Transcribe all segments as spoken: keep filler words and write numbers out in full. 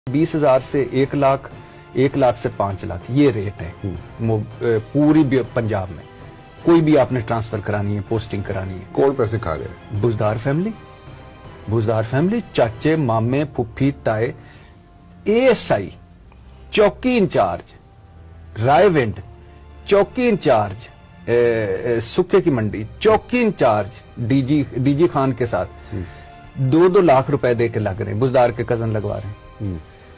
बीस हजार से एक लाख, एक लाख से पांच लाख ये रेट है पूरी पंजाब में। कोई भी आपने ट्रांसफर करानी है, पोस्टिंग करानी है। कौन पैसे खा रहे हैं? बुजदार फैमिली, बुजदार फैमिली, चाचे, मामे, फुफ्फी, ताए, एएसआई, चौकी इंचार्ज, रायविंड, चौकी इंचार्ज, सुखे की मंडी, चौकी इंचार्ज, डीजी डीजी खान के साथ दो दो लाख रुपए दे के लग रहे हैं, बुजदार के कजन लगवा रहे हैं।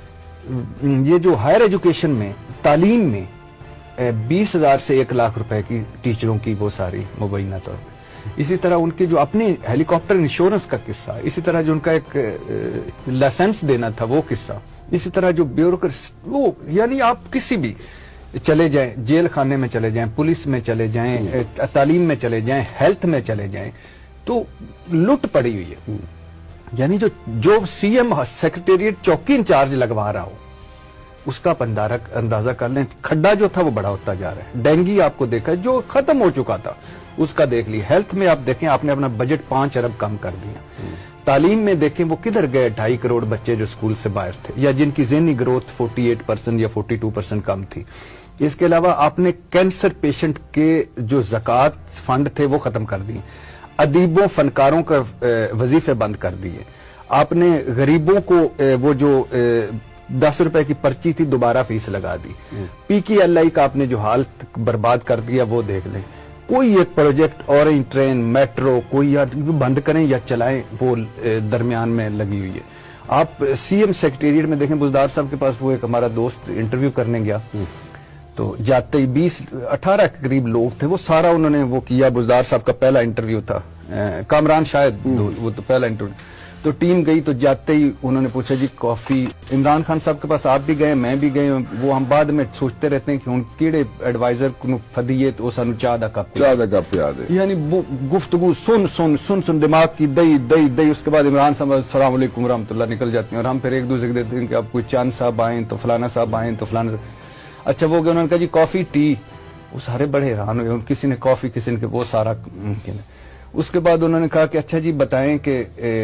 ये जो हायर एजुकेशन में, तालीम में बीस हजार से एक लाख रुपए की टीचरों की वो सारी मुबैना तौर पर। इसी तरह उनके जो अपने हेलीकॉप्टर इंश्योरेंस का किस्सा, इसी तरह जो उनका एक लाइसेंस देना था वो किस्सा, इसी तरह जो ब्यूरोक्रेसी वो, यानी आप किसी भी चले जाएं, जेल खाने में चले जाएं, पुलिस में चले जाएं, तालीम में चले जाएं, हेल्थ में चले जाएं, तो लुट पड़ी हुई है। यानी जो जो सीएम सेक्रेटेरिएट चौकी इंचार्ज लगवा रहा हो उसका पंदारा अंदाजा कर लें, खड्डा जो था वो बड़ा होता जा रहा है। डेंगी आपको देखा जो खत्म हो चुका था उसका देख लिया। हेल्थ में आप देखें, आपने अपना बजट पांच अरब कम कर दिया। तालीम में देखें वो किधर गए, ढाई करोड़ बच्चे जो स्कूल से बाहर थे या जिनकी ज़हनी ग्रोथ अड़तालीस परसेंट या बयालीस परसेंट कम थी। इसके अलावा आपने कैंसर पेशेंट के जो ज़कात फंड थे वो खत्म कर दिए। अदीबों, फनकारों का वजीफे बंद कर दिए। आपने गरीबों को वो जो दस रुपए की पर्ची थी दोबारा फीस लगा दी। पी की एल आई का आपने जो हाल बर्बाद कर दिया वो देख लें। कोई एक प्रोजेक्ट, ऑरेंज ट्रेन, मेट्रो, कोई या बंद करें या चलाएं, वो दरमियान में लगी हुई है। आप सीएम सेक्रेटेरिएट में देखें, बुजदार साहब के पास वो एक हमारा दोस्त इंटरव्यू करने गया तो जाते ही बीस अठारह के करीब लोग थे, वो सारा उन्होंने वो किया। बुजदार साहब का पहला इंटरव्यू था, कामरान शायद वो तो पहला इंटरव्यू। तो टीम गई तो जाते ही उन्होंने पूछा जी कॉफी, इमरान खान साहब के पास आप भी गए, मैं भी गए। वो हम बाद में सोचते रहते हैं कि हम कीड़े एडवाइजर को फदिए तो सानू चाह दा कप चाह दा कप याद है। यानी गुफ्तगू सुन सुन सुन सुन दिमाग की दई दई दई। उसके बाद इमरान साहब अस्सलाम वालेकुम रहमतुल्लाह निकल जाते हैं और हम फिर एक दूसरे को देते हैं कि आप कोई चांद साहब आए तो फलाना साहब आए तो फलाना। अच्छा वो गए, उन्होंने कहा जी कॉफी टी, वो सारे बड़े हैरान हुए। किसी ने कॉफी, किसी ने वो सारा। उसके बाद उन्होंने कहा कि अच्छा जी बताएं कि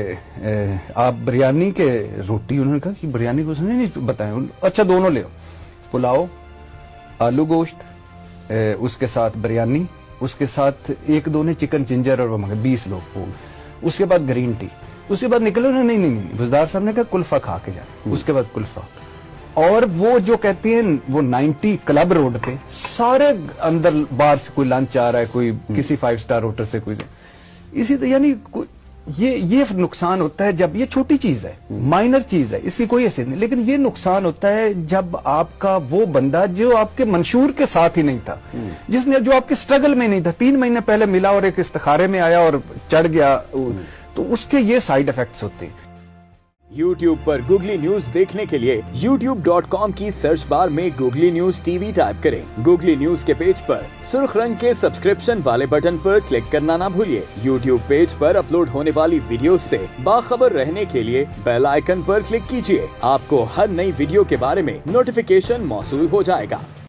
आप बिरयानी के रोटी, उन्होंने कहा कि बिरयानी को नहीं, नहीं बताएं। अच्छा दोनों ले, पुलाव, आलू गोश्त, उसके साथ बिरयानी, उसके साथ एक दो ने चिकन जिंजर और वो मगर बीस लोग वो। उसके बाद ग्रीन टी। उसके बाद निकले उन्होंने नहीं नहीं नहीं बुजदार साहब ने कहा कुल्फा खा के जाए। उसके बाद कुल्फा और वो जो कहते हैं वो नब्बे क्लब रोड पे सारे अंदर बाहर से कोई लंच आ रहा है, कोई किसी फाइव स्टार होटल से कोई। इसी तो यानी ये ये नुकसान होता है जब ये छोटी चीज है, माइनर चीज है, इसकी कोई हैसियत नहीं। लेकिन ये नुकसान होता है जब आपका वो बंदा जो आपके मंशूर के साथ ही नहीं था, जिसने जो आपके स्ट्रगल में नहीं था, तीन महीने पहले मिला और एक इस्तिखारे में आया और चढ़ गया, तो उसके ये साइड इफेक्ट्स होते हैं। YouTube पर गूगली न्यूज देखने के लिए यूट्यूब डॉट कॉम की सर्च बार में गूगली न्यूज टीवी टाइप करें। गूगली न्यूज के पेज पर सुर्ख रंग के सब्सक्रिप्शन वाले बटन पर क्लिक करना ना भूलिए। YouTube पेज पर अपलोड होने वाली वीडियोस से बाखबर रहने के लिए बेल आइकन पर क्लिक कीजिए। आपको हर नई वीडियो के बारे में नोटिफिकेशन मौसूल हो जाएगा।